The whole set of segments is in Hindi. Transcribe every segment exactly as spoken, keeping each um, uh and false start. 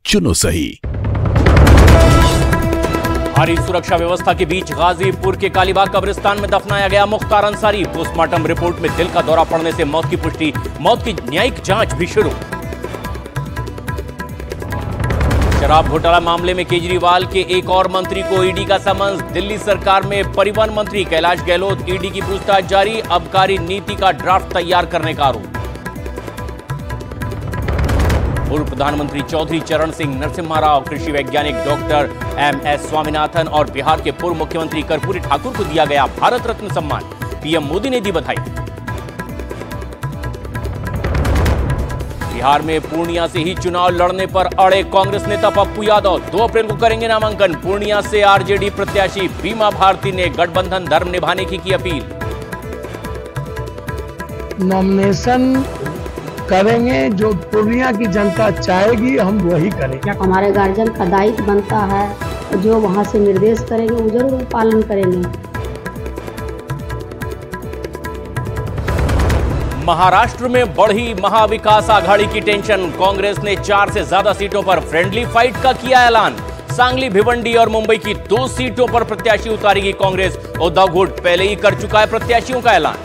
चुनो सही। भारी सुरक्षा व्यवस्था के बीच गाजीपुर के कालीबाग कब्रिस्तान में दफनाया गया मुख्तार अंसारी। पोस्टमार्टम रिपोर्ट में दिल का दौरा पड़ने से मौत की पुष्टि। मौत की न्यायिक जांच भी शुरू। शराब घोटाला मामले में केजरीवाल के एक और मंत्री को ईडी का समन्स। दिल्ली सरकार में परिवहन मंत्री कैलाश गहलोत। ईडी की पूछताछ जारी। आबकारी नीति का ड्राफ्ट तैयार करने का आरोप। पूर्व प्रधानमंत्री चौधरी चरण सिंह नरसिम्हा राव, कृषि वैज्ञानिक डॉक्टर एम एस स्वामीनाथन और बिहार के पूर्व मुख्यमंत्री कर्पूरी ठाकुर को दिया गया भारत रत्न सम्मान। पीएम मोदी ने दी बधाई। बिहार में पूर्णिया से ही चुनाव लड़ने पर अड़े कांग्रेस नेता पप्पू यादव। दो अप्रैल को करेंगे नामांकन। पूर्णिया से आरजेडी प्रत्याशी बीमा भारती ने गठबंधन धर्म निभाने की की अपील। नॉमिनेशन करेंगे, जो पूर्णिया की जनता चाहेगी हम वही करेंगे। हमारे गार्जियन का दायित्व बनता है, जो वहां से निर्देश करेंगे वो जरूर पालन करेंगे। महाराष्ट्र में बढ़ी महाविकास आघाड़ी की टेंशन। कांग्रेस ने चार से ज्यादा सीटों पर फ्रेंडली फाइट का किया ऐलान। सांगली, भिवंडी और मुंबई की दो सीटों पर प्रत्याशी उतारेगी कांग्रेस। उद्धव गुट पहले ही कर चुका है प्रत्याशियों का ऐलान।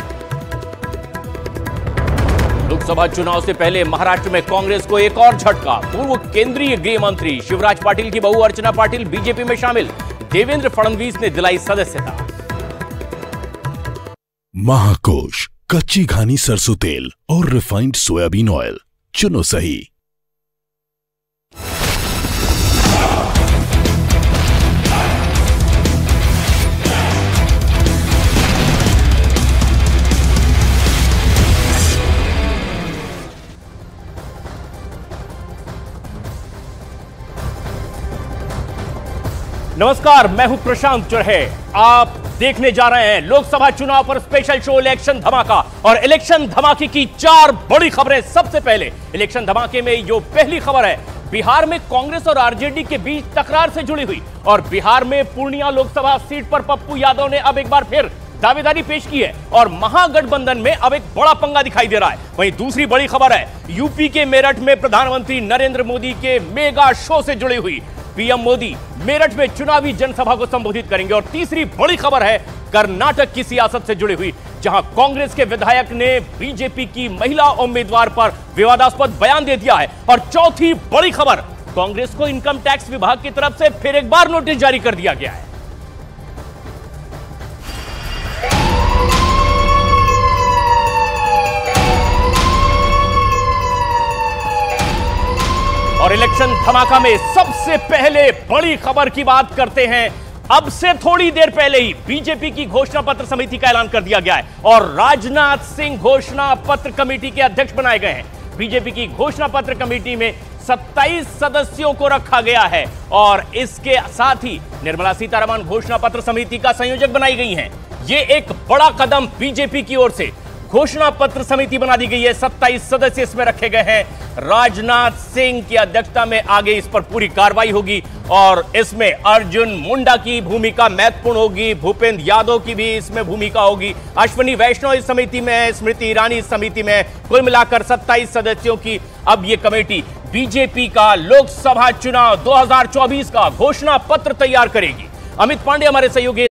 लोकसभा चुनाव से पहले महाराष्ट्र में कांग्रेस को एक और झटका। पूर्व केंद्रीय गृह मंत्री शिवराज पाटिल की बहू अर्चना पाटिल बीजेपी में शामिल। देवेंद्र फडणवीस ने दिलाई सदस्यता। महाकोश, कच्ची घानी सरसों तेल और रिफाइंड सोयाबीन ऑयल। चुनो सही। नमस्कार, मैं हूं प्रशांत चुरहे। आप देखने जा रहे हैं लोकसभा चुनाव पर स्पेशल शो इलेक्शन धमाका। और इलेक्शन धमाके की चार बड़ी खबरें। सबसे पहले इलेक्शन धमाके में जो पहली खबर है, बिहार में कांग्रेस और आरजेडी के बीच तकरार से जुड़ी हुई। और बिहार में पूर्णिया लोकसभा सीट पर पप्पू यादव ने अब एक बार फिर दावेदारी पेश की है और महागठबंधन में अब एक बड़ा पंगा दिखाई दे रहा है। वहीं दूसरी बड़ी खबर है, यूपी के मेरठ में प्रधानमंत्री नरेंद्र मोदी के मेगा शो से जुड़ी हुई। पीएम मोदी मेरठ में चुनावी जनसभा को संबोधित करेंगे। और तीसरी बड़ी खबर है कर्नाटक की सियासत से जुड़ी हुई, जहां कांग्रेस के विधायक ने बीजेपी की महिला उम्मीदवार पर विवादास्पद बयान दे दिया है। और चौथी बड़ी खबर, कांग्रेस को इनकम टैक्स विभाग की तरफ से फिर एक बार नोटिस जारी कर दिया गया है। और इलेक्शन धमाका में सबसे पहले बड़ी खबर की बात करते हैं। अब से थोड़ी देर पहले ही बीजेपी की घोषणा पत्र समिति का ऐलान कर दिया गया है और राजनाथ सिंह घोषणा पत्र कमेटी के अध्यक्ष बनाए गए हैं। बीजेपी की घोषणा पत्र कमेटी में सत्ताईस सदस्यों को रखा गया है और इसके साथ ही निर्मला सीतारमण घोषणा पत्र समिति का संयोजक बनाई गई हैं। ये एक बड़ा कदम बीजेपी की ओर से घोषणा पत्र समिति बना दी गई है। सत्ताईस सदस्य इसमें रखे गए हैं। राजनाथ सिंह की अध्यक्षता में आगे इस पर पूरी कार्रवाई होगी और इसमें अर्जुन मुंडा की भूमिका महत्वपूर्ण होगी। भूपेंद्र यादव की भी इसमें भूमिका होगी। अश्विनी वैष्णव इस समिति में है, स्मृति ईरानी इस समिति में है। कुल मिलाकर सत्ताईस सदस्यों की अब यह कमेटी बीजेपी का लोकसभा चुनाव दो हजार चौबीस का घोषणा पत्र तैयार करेगी। अमित पांडे हमारे सहयोगी